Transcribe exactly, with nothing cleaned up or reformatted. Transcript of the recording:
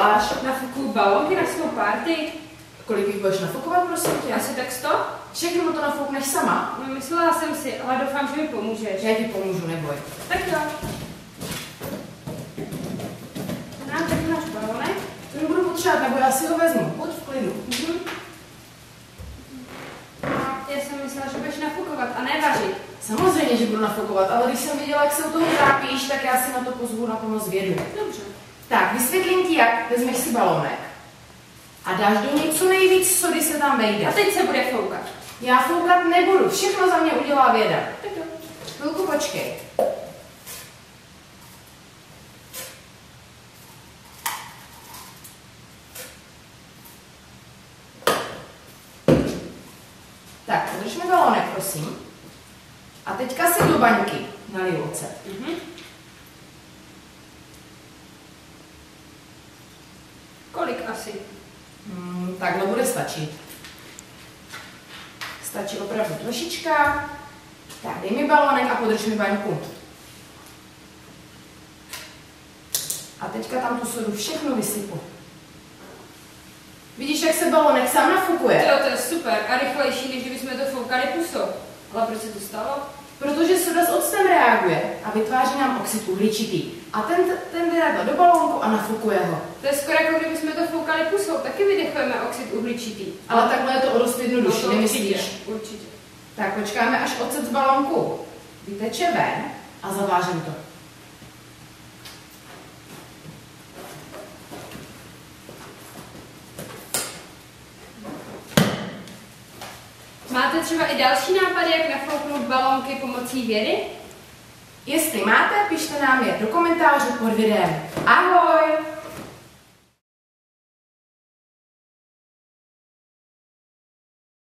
děláš? Nafukuju balónky na svou party. Kolik jich budeš nafukovat, prosím tě? Asi tak sto? Všechno to nafoukneš sama? No, myslela jsem si, ale doufám, že mi pomůžeš. Já ti pomůžu, neboj. Tak jo. Nám tak náš balónek. To nebudu potřebovat, nebo já si ho vezmu. Buď v klidu. Mhm. Já jsem myslela, že budeš nafukovat a ne vařit. Samozřejmě, že budu nafukovat, ale když jsem viděla, jak se u toho trápíš, tak já si na to pozvu na pomoc vědu. Dobře. Tak, vysvětlím ti, jak. Vezmeš si balónek a dáš do něj co nejvíc sody se tam vejde. A teď se bude foukat. Já foukat nebudu, všechno za mě udělá věda. Tak jo. Chvilku počkej. Tak, podržme balónek, prosím. A teďka si do baňky naliju ocet. Mhm. Kolik asi? Hmm, takhle bude stačit. Stačí opravdu trošička. Tak, dej mi balónek a podrž mi baňku. A teďka tam tu sodu všechno vysypu. Vidíš, jak se balónek sám nafukuje? Jo, to je super a rychlejší, než kdybychom to foukali pusou. Ale proč se to stalo? Protože soda s octem reaguje a vytváří nám oxid uhličitý. A ten, ten jde do balónku a nafukuje ho. To je skoro jako kdybychom to foukali pusou, taky vydechujeme oxid uhličitý. Ale takhle je to o dost jednodušší, No, nemyslíš? určitě, určitě. Tak počkáme, až ocet z balónku vyteče ven a zavážeme to. Máte třeba i další nápady, jak nafouknout balónky pomocí vědy? Jestli máte, pište nám je do komentářů pod videem. Ahoj!